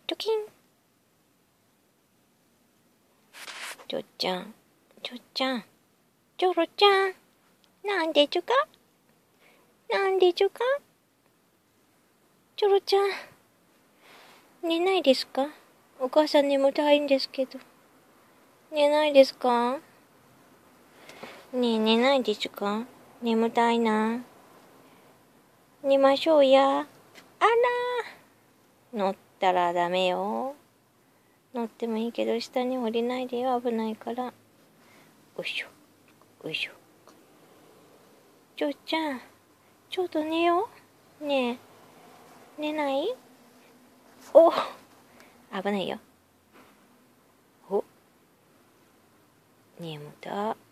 チョキン。ちょっちゃん、ちょっちゃん、チョロちゃん。なんでちゅか？なんでちゅか？チョロちゃん。寝ないですか？お母さん眠たいんですけど。寝ないですか？ねえ、寝ないですか？眠たいな。寝ましょうや。あらー。乗ったらダメよ。乗ってもいいけど、下に降りないでよ。危ないから。おいしょ、おいしょ。ちょっちゃん、ちょっと寝よう。ねえ、寝ない？お、危ないよ。お、眠た。